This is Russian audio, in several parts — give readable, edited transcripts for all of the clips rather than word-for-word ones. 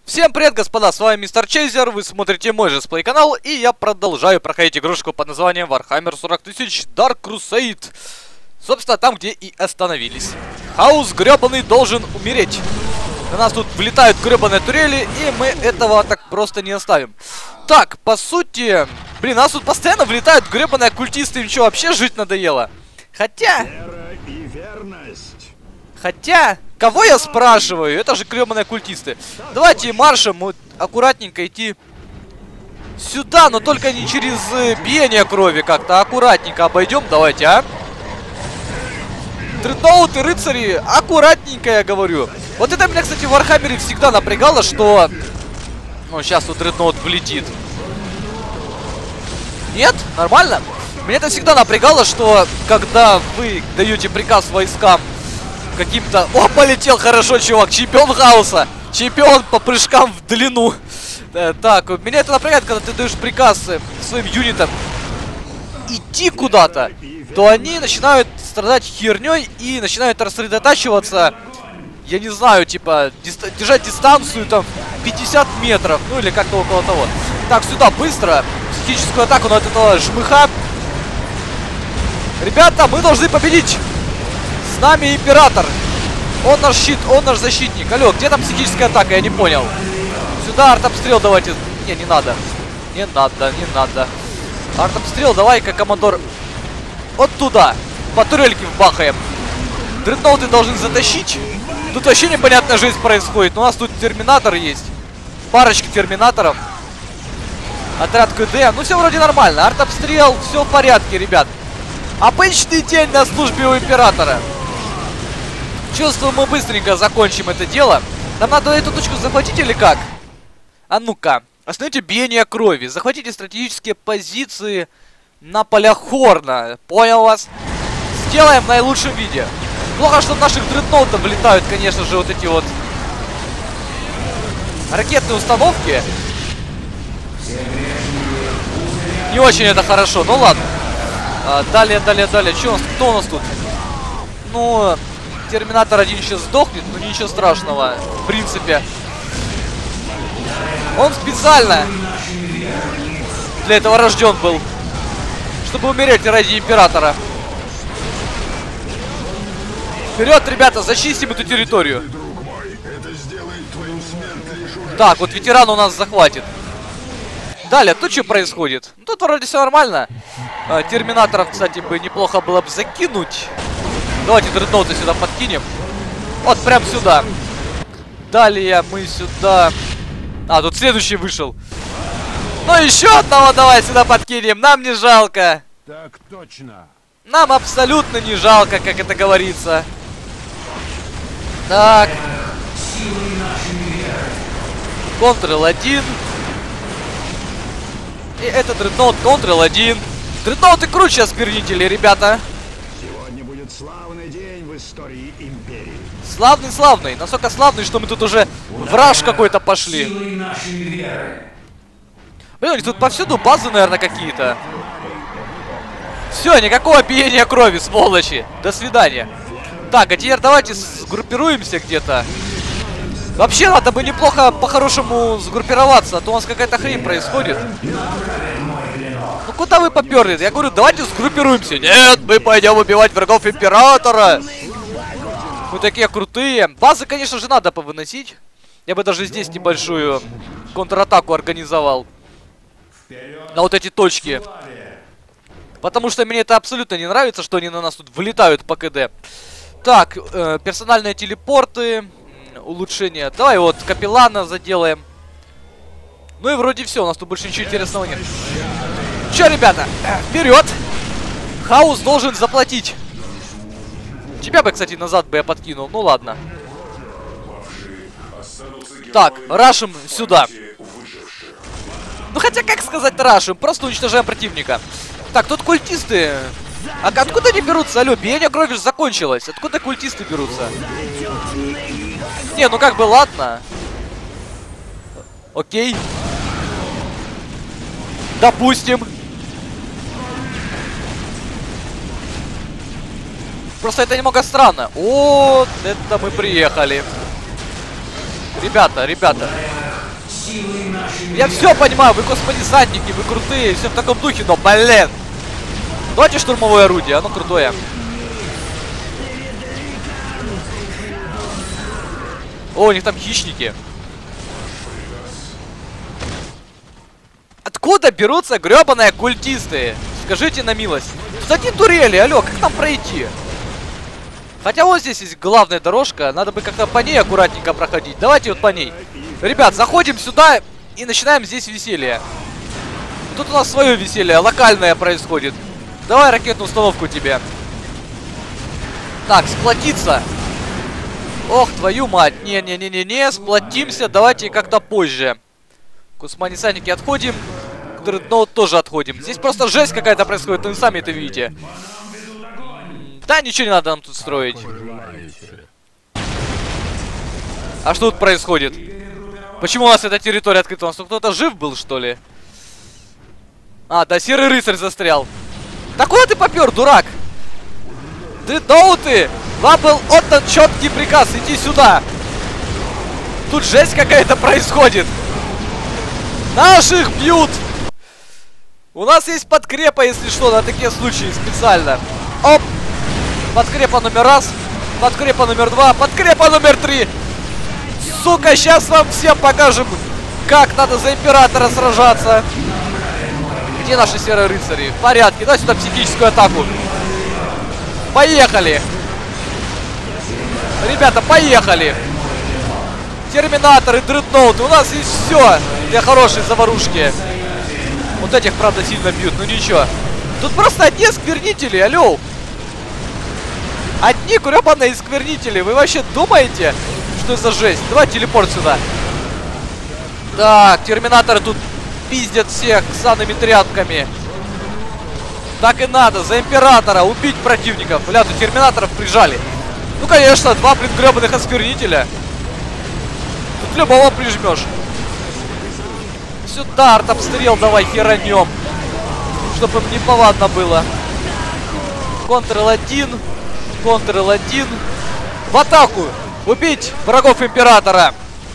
Всем привет, господа, с вами Мистер Чейзер, вы смотрите мой же сплей канал, и я продолжаю проходить игрушку под названием Warhammer 40 000 Dark Crusade. Собственно, там, где и остановились. Хаус гребаный должен умереть. На нас тут влетают гребаные турели, и мы этого так просто не оставим. Так, по сути, блин, нас тут постоянно влетают гребаные оккультисты, им что, вообще жить надоело? Хотя... кого я спрашиваю? Это же гребаные культисты. Давайте маршем вот, аккуратненько идти сюда, но только не через биение крови как-то. Аккуратненько обойдем, давайте, а? Дредноуты, рыцари, аккуратненько, я говорю. Вот это меня, кстати, в Вархаммере всегда напрягало, что... Ну, сейчас тут дредноут влетит. Нет? Нормально? Меня это всегда напрягало, что когда вы даете приказ войскам каким-то... О, полетел хорошо, чувак. Чемпион хаоса. Чемпион по прыжкам в длину. Так, меня это напрягает, когда ты даешь приказ своим юнитам идти куда-то, то они начинают страдать херней и начинают рассредотачиваться. Я не знаю, типа, держать дистанцию там 50 метров. Ну или как-то около того. Так, сюда, быстро. Психическую атаку на этого жмыха. Ребята, мы должны победить. С нами император. Он наш щит, он наш защитник. Алло, где там психическая атака? Я не понял. Сюда артобстрел давайте. Не надо. Не надо, не надо. Артобстрел давай-ка, командор. Вот туда. По турельке вбахаем. Дредноуты должны затащить. Тут вообще непонятная жизнь происходит. Но у нас тут терминатор есть. Парочка терминаторов. Отряд КД. Ну все вроде нормально. Артобстрел, все в порядке, ребят. Обычный день на службе у императора. Чувствую, мы быстренько закончим это дело. Нам надо эту точку захватить или как? А ну-ка. Остановите биение крови. Захватите стратегические позиции на полях Хорна. Понял вас? Сделаем в наилучшем виде. Плохо, что в наших дредноутов влетают, конечно же, вот эти вот ракетные установки. Не очень это хорошо, ну ладно. Далее. Кто у нас тут? Ну, терминатор один сейчас сдохнет, но ничего страшного. В принципе. Он специально для этого рожден был. Чтобы умереть ради императора. Вперед, ребята, зачистим эту территорию. Так, вот ветеран у нас захватит. Далее, тут что происходит? Ну, тут вроде все нормально. Терминаторов, кстати, бы неплохо было бы закинуть. Давайте дредноуты сюда подкинем. Вот прям сюда. Далее мы сюда... А, тут следующий вышел. Ну, еще одного давай сюда подкинем. Нам не жалко. Так точно. Нам абсолютно не жалко, как это говорится. Так. Ctrl-1. И это дредноут Ctrl-1. Дредноуты круче осквернители, ребята. Сегодня будет славный день в истории империи. Славный. Насколько славный, что мы тут уже враж какой-то пошли. Блин, тут повсюду базы, наверное, какие-то. Все, никакого биения крови, сволочи. До свидания. Так, а теперь давайте сгруппируемся где-то. Вообще, надо бы неплохо по-хорошему сгруппироваться, а то у нас какая-то хрень происходит. Ну куда вы поперли? Я говорю, давайте сгруппируемся. Нет, мы пойдем убивать врагов императора. Мы такие крутые. Базы, конечно же, надо повыносить. Я бы даже здесь небольшую контратаку организовал. На вот эти точки. Потому что мне это абсолютно не нравится, что они на нас тут вылетают по КД. Так, персональные телепорты. Улучшение. Давай вот капеллана заделаем. Ну и вроде все, у нас тут больше ничего интересного нет. Че, ребята, вперед! Хаус должен заплатить. Тебя бы, кстати, назад бы я подкинул. Ну ладно. Так, рашим сюда. Ну хотя, как сказать рашим? Просто уничтожаем противника. Так, тут культисты. А откуда они берутся? Алло, биение крови же закончилось. Откуда культисты берутся? Не, ну как бы ладно. Окей. Допустим. Просто это немного странно. Вот это мы приехали. Ребята. Я все понимаю, вы космодесантники, вы крутые, все в таком духе, но, блин. Давайте штурмовое орудие, оно крутое. О, у них там хищники. Откуда берутся гребаные культисты? Скажите на милость. Тут одни турели, алло, как нам пройти? Хотя вот здесь есть главная дорожка, надо бы как-то по ней аккуратненько проходить. Давайте вот по ней. Ребят, заходим сюда и начинаем здесь веселье. Тут у нас свое веселье, локальное происходит. Давай ракетную установку тебе. Так, сплотиться. Ох, твою мать. Не-не-не-не-не, сплотимся, давайте как-то позже. Космодесантники отходим. Дредноут тоже отходим. Здесь просто жесть какая-то происходит, вы сами это видите. Да, ничего не надо нам тут строить. А что тут происходит? Почему у нас эта территория открыта? У нас кто-то жив был, что ли? А, да, серый рыцарь застрял. Да куда ты попер, дурак? Дредноуты! Вам был отдан четкий приказ идти сюда. Тут жесть какая-то происходит. Наших бьют! У нас есть подкрепа, если что, на такие случаи специально. Оп! Подкрепа номер раз, подкрепа номер два, подкрепа номер три. Сука, сейчас вам всем покажем, как надо за императора сражаться. Где наши серые рыцари? В порядке, дай сюда психическую атаку. Поехали! Ребята, поехали! Терминаторы, дредноуты, у нас есть все для хорошей заварушки. Вот этих, правда, сильно бьют, но ничего. Тут просто одни сквернители, алло. Одни гребаные сквернители. Вы вообще думаете, что это за жесть? Давай телепорт сюда. Так, терминаторы тут пиздят всех санными тряпками. Так и надо, за императора убить противников. Бля, тут терминаторов прижали. Ну, конечно, два, блин, гребаных осквернителя. Тут любого прижмешь. Сюда артобстрел давай херанем, чтобы им неповадно было. Ctrl-1. Ctrl-1. В атаку! Убить врагов императора!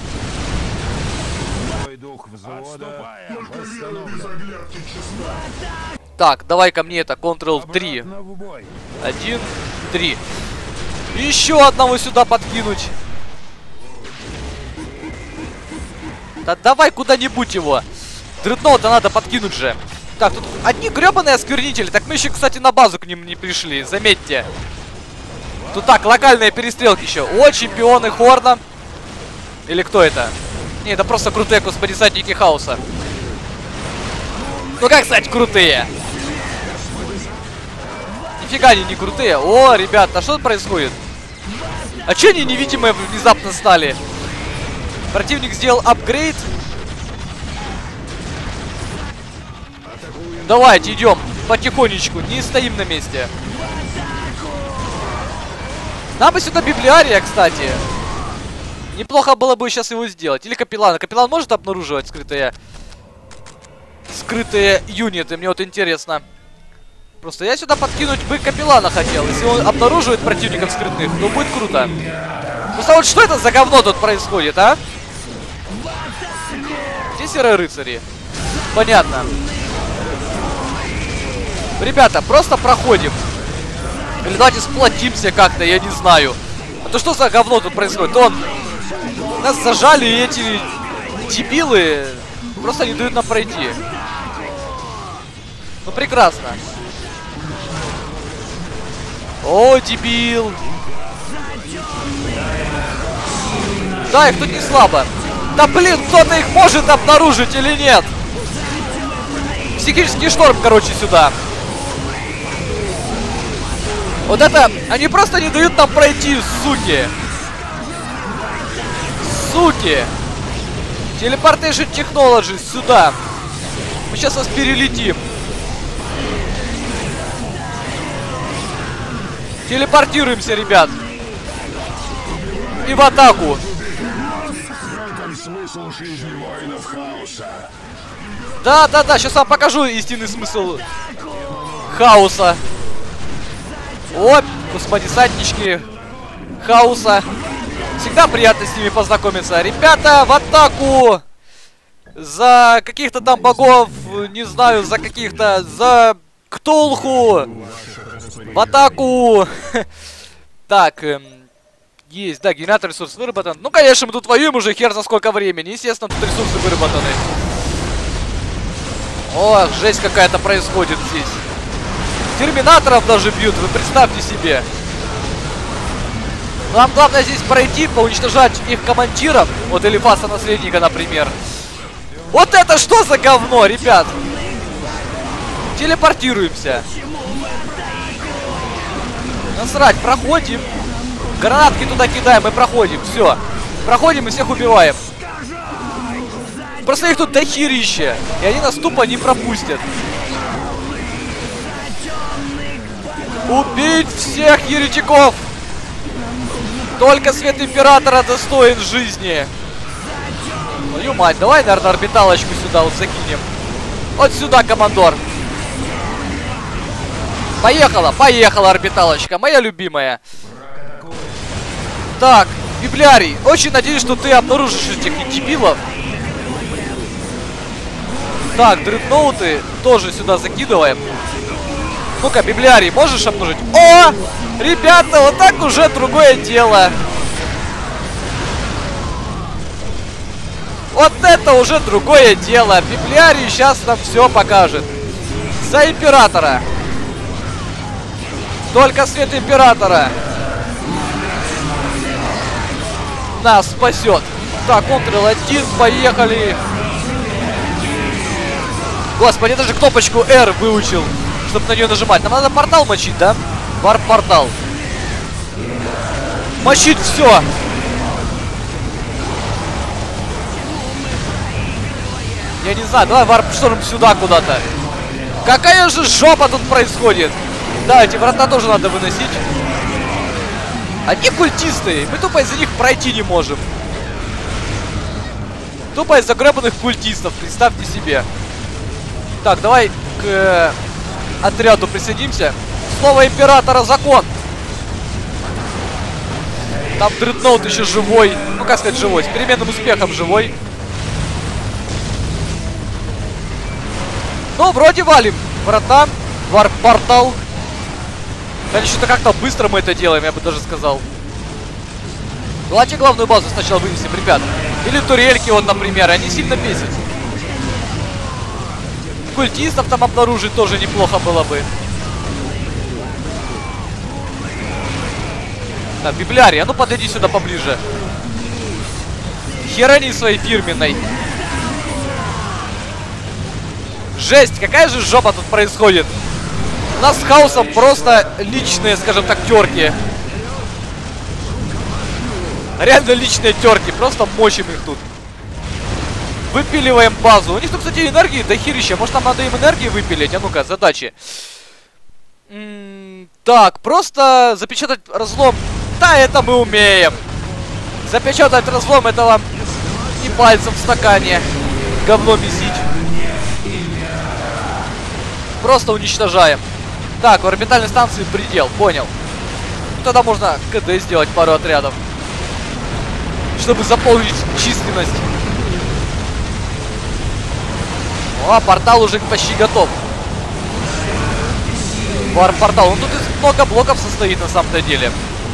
Так, давай ко мне это Ctrl-3. 1, 3. Еще одного сюда подкинуть. Да давай куда-нибудь его. Дредноута надо подкинуть же. Так, тут одни гребаные осквернители. Так мы еще, кстати, на базу к ним не пришли. Заметьте. Тут так, локальные перестрелки еще. О, чемпионы Хорна. Или кто это? Не, это просто крутые космодесантники хаоса. Ну как, кстати, крутые? Нифига они не крутые. О, ребята, а что тут происходит? А че они невидимые внезапно стали? Противник сделал апгрейд. Давайте, идем потихонечку, не стоим на месте. Нам бы сюда библиария, кстати. Неплохо было бы сейчас его сделать. Или капеллана. Капеллан может обнаруживать скрытые юниты? Мне вот интересно. Просто я сюда подкинуть бы капеллана хотел. Если он обнаруживает противников скрытных, то будет круто. Ну, вот что это за говно тут происходит, а? Где серые рыцари? Понятно. Ребята, просто проходим. Или давайте сплотимся как-то, я не знаю. А то что за говно тут происходит? Нас зажали, и эти дебилы просто не дают нам пройти. Ну, прекрасно. О, дебил. Да, их тут не слабо. Да блин, кто-то их может обнаружить или нет? Психический шторм, короче, сюда. Вот это, они просто не дают нам пройти, суки. Суки. Teleportation Technologies, сюда. Мы сейчас вас перелетим. Телепортируемся, ребят. И в атаку. Да, сейчас вам покажу истинный смысл хаоса. О, космодесантнички хаоса. Всегда приятно с ними познакомиться. Ребята, в атаку! за каких-то там богов, не знаю, за каких-то, за Ктулху, в атаку. Так, есть, да, генератор ресурс выработан. Ну, конечно, мы тут воюем уже хер за сколько времени. Естественно, тут ресурсы выработаны. Ох, жесть какая-то происходит здесь. Терминаторов даже бьют, вы представьте себе. Нам главное здесь пройти, поуничтожать их командиров. Вот Элифаса наследника, например. Вот это что за говно, ребят? Телепортируемся. Насрать, проходим. Гранатки туда кидаем и проходим. Все. Проходим и всех убиваем. Просто их тут дохерища. И они нас тупо не пропустят. Убить всех еретиков! Только свет Императора достоин жизни. Твою мать, давай, наверное, орбиталочку сюда вот закинем. Вот сюда, командор. Поехала, поехала орбиталочка, моя любимая. Так, Библиарий, очень надеюсь, что ты обнаружишь этих дебилов. Так, дредноуты тоже сюда закидываем. Ну-ка, Библиарий, можешь обнаружить? О! Ребята, вот так уже другое дело. Вот это уже другое дело. Библиарий сейчас нам все покажет. За Императора. Только свет Императора нас спасет. Так, Ctrl-1, поехали. Господи, я даже кнопочку R выучил, чтобы на нее нажимать. Нам надо портал мочить, да? Варп-портал. Мочить все. Я не знаю, давай варп-шторм сюда куда-то. Какая же жопа тут происходит? Да, эти врата тоже надо выносить. Они культисты. Мы тупо из-за них пройти не можем. Тупо из-за гребаных культистов, представьте себе. Так, давай к отряду присоединимся. Слово Императора закон. Там дредноут еще живой. Ну, как сказать, живой. С переменным успехом живой. Ну, вроде валим. Врата. Варп-портал. Конечно, как-то быстро мы это делаем, я бы даже сказал. Давайте главную базу сначала вынесем, ребят. Или турельки, вот, например. Они сильно бесят. Культистов там обнаружить тоже неплохо было бы. Так, Библиарий, а ну подойди сюда поближе. Херани своей фирменной. Жесть, какая же жопа тут происходит. У нас с Хаосом просто личные, скажем так, терки. Реально личные терки, просто мочим их тут. Выпиливаем базу. У них тут, кстати, энергии дохерища. Может, нам надо им энергии выпилить? А ну-ка, задачи. Так, просто запечатать разлом. Да, это мы умеем. Запечатать разлом, это вам не пальцем в стакане говно месить. Просто уничтожаем. Так, в орбитальной станции предел, понял. Ну, тогда можно КД сделать пару отрядов, чтобы заполнить численность. О, портал уже почти готов. Варп-портал. Ну, тут много блоков состоит на самом-то деле.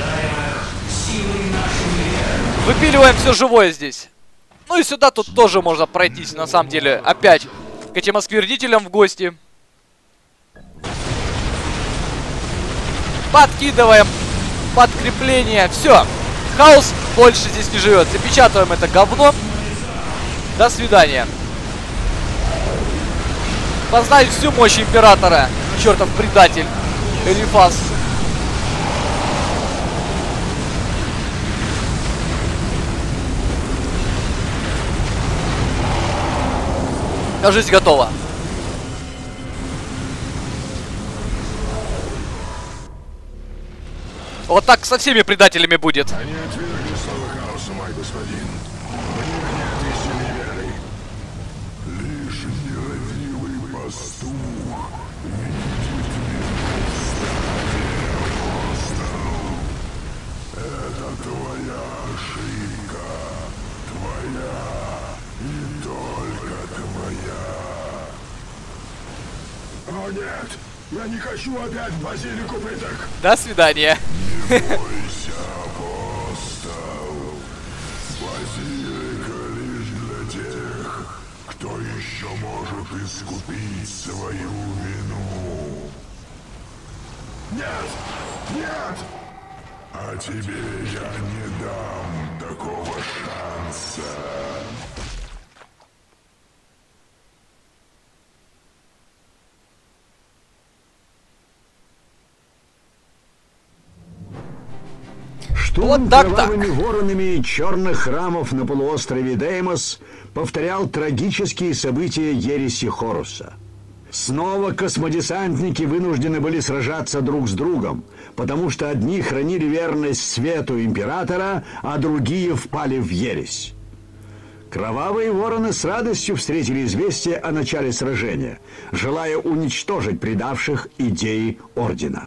Выпиливаем все живое здесь. Ну и сюда тут тоже можно пройтись, на самом деле. Опять к этим осквернителям в гости. Подкидываем подкрепление. Все. Хаос больше здесь не живет. Запечатываем это говно. До свидания. Познай всю мощь Императора. Чертов предатель. Элифас. Жизнь готова. Вот так со всеми предателями будет. Они отвергли слово Хаоса, мой господин. Мне нет истинной веры. Лишь нерадивый пастух видит апостол. Это твоя ошибка. Твоя и только О нет, я не хочу опять в базилику пыток. До свидания. Не бойся, апостол. Базилика лишь для тех, кто еще может искупить свою вину. Нет! Нет! А тебе я не дам такого шанса. Штурм Вот так-то. кровавыми воронами черных храмов на полуострове Деймос повторял трагические события ереси Хоруса. Снова космодесантники вынуждены были сражаться друг с другом, потому что одни хранили верность свету императора, а другие впали в ересь. Кровавые вороны с радостью встретили известие о начале сражения, желая уничтожить предавших идеи Ордена.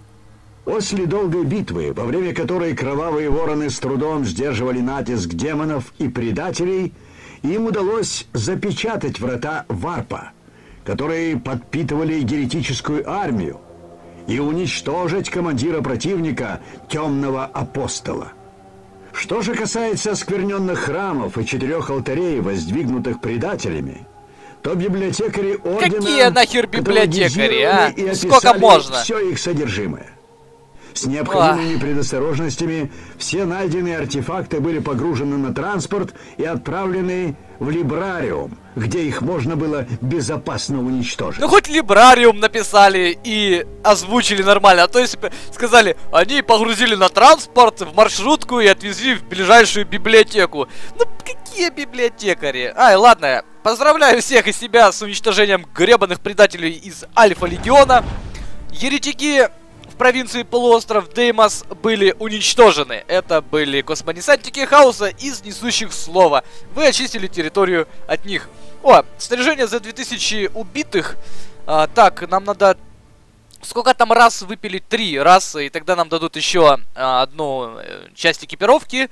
После долгой битвы, во время которой кровавые вороны с трудом сдерживали натиск демонов и предателей, им удалось запечатать врата Варпа, которые подпитывали еретическую армию, и уничтожить командира противника, Темного Апостола. Что же касается оскверненных храмов и 4 алтарей, воздвигнутых предателями, то библиотекари Ордена... Какие нахер библиотекари, а? и Сколько описали можно? все их содержимое. С необходимыми предосторожностями все найденные артефакты были погружены на транспорт и отправлены в Либрариум, где их можно было безопасно уничтожить. Ну хоть Либрариум написали и озвучили нормально, а то если бы сказали, они погрузили на транспорт, в маршрутку и отвезли в ближайшую библиотеку. Ну какие библиотекари? Ай, ладно, поздравляю всех и себя с уничтожением гребаных предателей из Альфа-Легиона. Еретики в провинции полуостров Деймос были уничтожены. Это были космодесантники Хаоса из Несущих Слова. Вы очистили территорию от них. О, снаряжение за 2000 убитых. Так, нам надо... Сколько там раз выпили? 3 расы, и тогда нам дадут еще одну часть экипировки.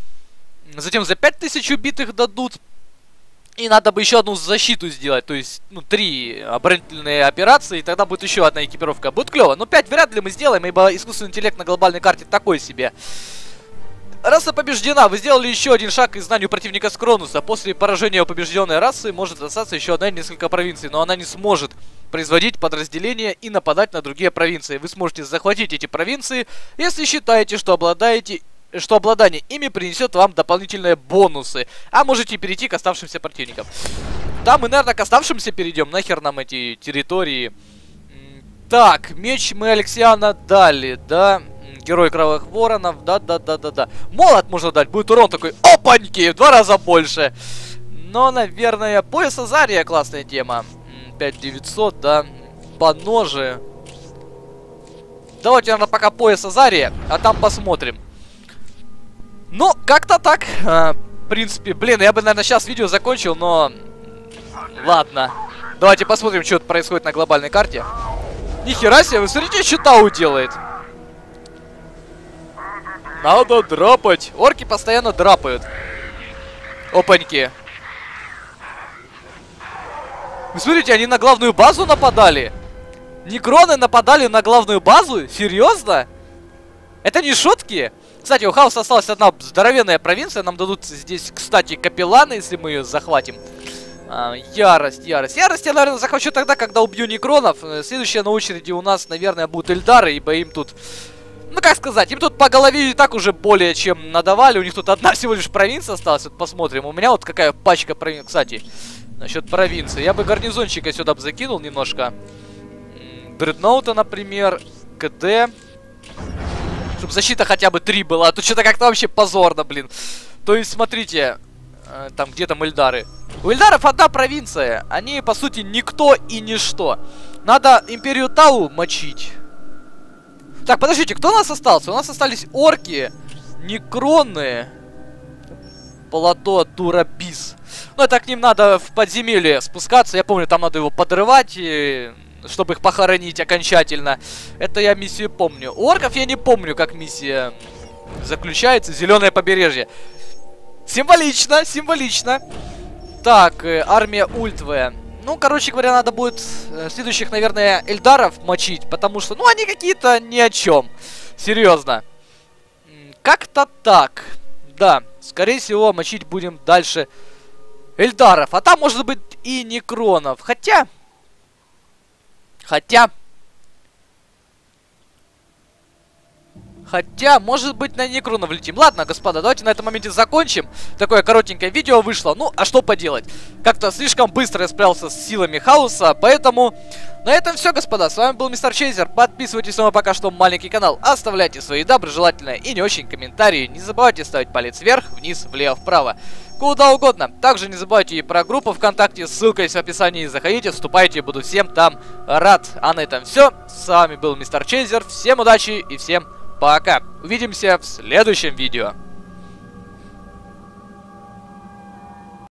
Затем за 5000 убитых дадут. И надо бы еще одну защиту сделать, то есть, 3 оборонительные операции, и тогда будет еще одна экипировка. Будет клево, но 5 вряд ли мы сделаем, ибо искусственный интеллект на глобальной карте такой себе. Раса побеждена, вы сделали еще один шаг к изгнанию противника с Кронуса. После поражения побежденной расы может остаться еще одна или несколько провинций, но она не сможет производить подразделения и нападать на другие провинции. Вы сможете захватить эти провинции, если считаете, что обладание ими принесет вам дополнительные бонусы. А можете перейти к оставшимся противникам. Да, мы, наверное, к оставшимся перейдем. Нахер нам эти территории. Так, меч мы Алексиана дали, да? Герой Кровавых Воронов, да. Молот можно дать, будет урон такой, опаньки, в 2 раза больше. Но, наверное, пояс Азария классная тема. 5900, да. Поножи. Давайте, наверное, пока пояс Азария, а там посмотрим. Ну, как-то так. В принципе, блин, я бы, наверное, сейчас видео закончил, но... Ладно. Давайте посмотрим, что тут происходит на глобальной карте. Нихера себе, вы смотрите, что Тау делает. Надо драпать. Орки постоянно драпают. Опаньки. Вы смотрите, они на главную базу нападали. Некроны нападали на главную базу? Серьезно? Это не шутки? Кстати, у Хаоса осталась одна здоровенная провинция. Нам дадут здесь, кстати, капелланы, если мы ее захватим. Ярость. Ярость я, наверное, захвачу тогда, когда убью некронов. Следующая на очереди у нас, наверное, будут Эльдары, ибо им тут... Ну, как сказать, им тут по голове и так уже более чем надавали. У них тут одна всего лишь провинция осталась. Вот посмотрим. У меня вот какая пачка провинций. Кстати, насчет провинции. Я бы гарнизончика сюда бы закинул немножко. Дредноута, например. КД. Чтобы защита хотя бы 3 была. А то что-то как-то вообще позорно, блин. То есть, смотрите. Там, где там Эльдары? У Эльдаров одна провинция. Они, по сути, никто и ничто. Надо Империю Тау мочить. Так, подождите, кто у нас остался? У нас остались орки, некроны, плато Турабис. Ну, это к ним надо в подземелье спускаться. Я помню, там надо его подрывать, чтобы их похоронить окончательно. Это я миссию помню. У орков я не помню, как миссия заключается. Зеленое побережье. Символично, символично. Так, армия Ультве. Ну, короче говоря, надо будет следующих, наверное, Эльдаров мочить, потому что, ну, они какие-то ни о чем. Серьезно. Как-то так. Да, скорее всего, мочить будем дальше Эльдаров. А там, может быть, и Некронов. Хотя, может быть, на Некронов летим. Ладно, господа, давайте на этом моменте закончим. Такое коротенькое видео вышло. Ну, а что поделать? Как-то слишком быстро я справился с силами хаоса. Поэтому на этом все, господа. С вами был Мистер Чейзер. Подписывайтесь на мой пока что маленький канал. Оставляйте свои доброжелательные и не очень комментарии. Не забывайте ставить палец вверх, вниз, влево, вправо. Куда угодно. Также не забывайте и про группу ВКонтакте. Ссылка есть в описании. Заходите, вступайте. Буду всем там рад. А на этом все. С вами был Мистер Чейзер. Всем удачи и всем пока. Увидимся в следующем видео.